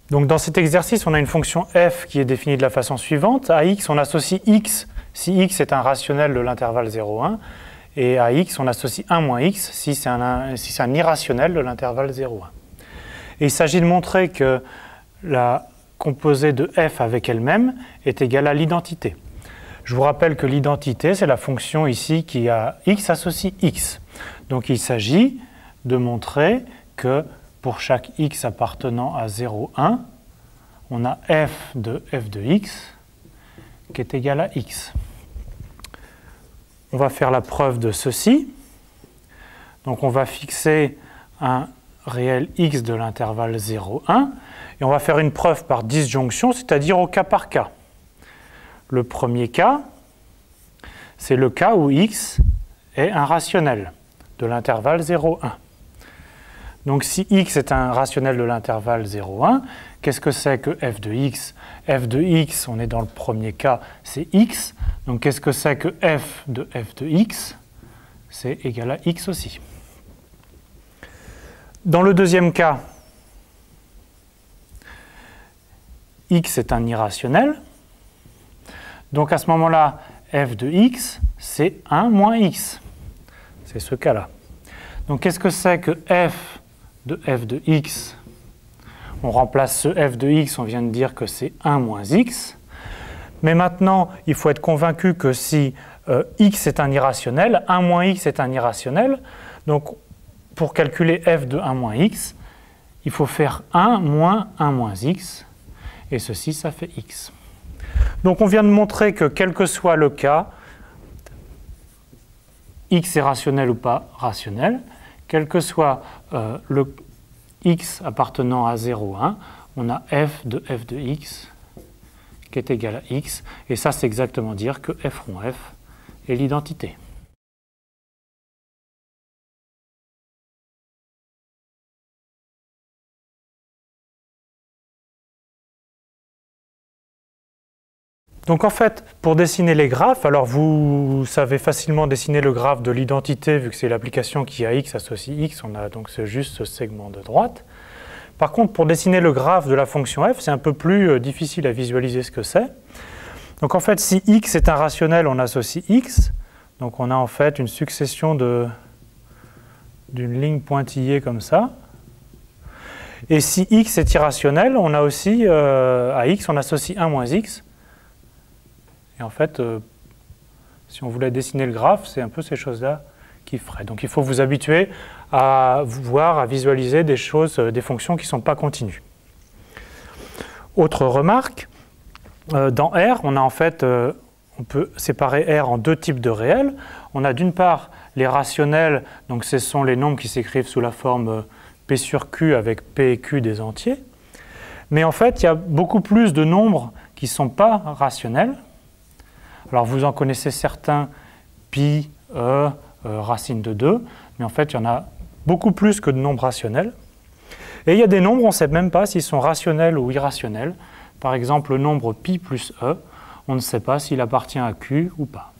Donc dans cet exercice, on a une fonction f qui est définie de la façon suivante. À x, on associe x si x est un rationnel de l'intervalle 0,1. Et à x, on associe 1 moins x si c'est un irrationnel de l'intervalle 0,1. Et il s'agit de montrer que la composée de f avec elle-même est égale à l'identité. Je vous rappelle que l'identité, c'est la fonction ici qui a x associe x. Donc il s'agit de montrer que pour chaque x appartenant à 0,1, on a f de x qui est égal à x. On va faire la preuve de ceci. Donc on va fixer un réel x de l'intervalle 0,1 et on va faire une preuve par disjonction, c'est-à-dire au cas par cas. Le premier cas, c'est le cas où x est un rationnel de l'intervalle 0,1. Donc si x est un rationnel de l'intervalle 0,1, qu'est-ce que c'est que f de x? F de x, on est dans le premier cas, c'est x. Donc qu'est-ce que c'est que f de x? C'est égal à x aussi. Dans le deuxième cas, x est un irrationnel. Donc à ce moment-là, f de x, c'est 1 moins x. C'est ce cas-là. Donc qu'est-ce que c'est que f de x? On remplace ce f de x, on vient de dire que c'est 1 moins x. Mais maintenant, il faut être convaincu que si x est un irrationnel, 1 moins x est un irrationnel. Donc pour calculer f de 1 moins x, il faut faire 1 moins 1 moins x. Et ceci, ça fait x. Donc on vient de montrer que quel que soit le cas, x est rationnel ou pas rationnel, quel que soit le x appartenant à 0,1, on a f de x qui est égal à x. Et ça, c'est exactement dire que f rond f est l'identité. Donc en fait, pour dessiner les graphes, alors vous savez facilement dessiner le graphe de l'identité vu que c'est l'application qui a x associe x, on a donc juste ce segment de droite. Par contre, pour dessiner le graphe de la fonction f, c'est un peu plus difficile à visualiser ce que c'est. Donc en fait, si x est un rationnel, on associe x. Donc on a en fait une succession d'une ligne pointillée comme ça. Et si x est irrationnel, on a aussi à x, on associe 1 moins x. Et en fait, si on voulait dessiner le graphe, c'est un peu ces choses-là qui feraient. Donc il faut vous habituer à voir, à visualiser des choses, des fonctions qui ne sont pas continues. Autre remarque, dans R, on a en fait, on peut séparer R en deux types de réels. On a d'une part les rationnels, donc ce sont les nombres qui s'écrivent sous la forme P sur Q avec P et Q des entiers. Mais en fait, il y a beaucoup plus de nombres qui ne sont pas rationnels. Alors vous en connaissez certains, pi, racine de 2, mais en fait il y en a beaucoup plus que de nombres rationnels. Et il y a des nombres, on ne sait même pas s'ils sont rationnels ou irrationnels. Par exemple, le nombre pi plus e, on ne sait pas s'il appartient à Q ou pas.